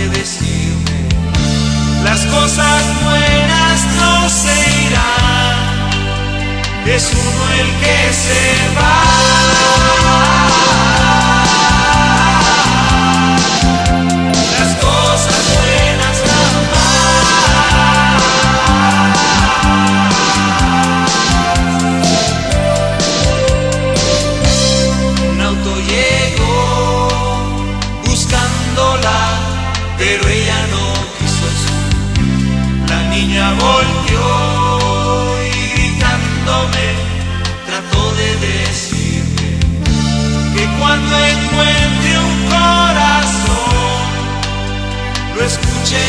de decirme: las cosas buenas no se irán, es uno el que se va. Las cosas buenas jamás. Un auto llegó buscándola, pero ella no quiso subir. La niña volteó y gritándome trató de decirme que cuando encuentre un corazón lo escuche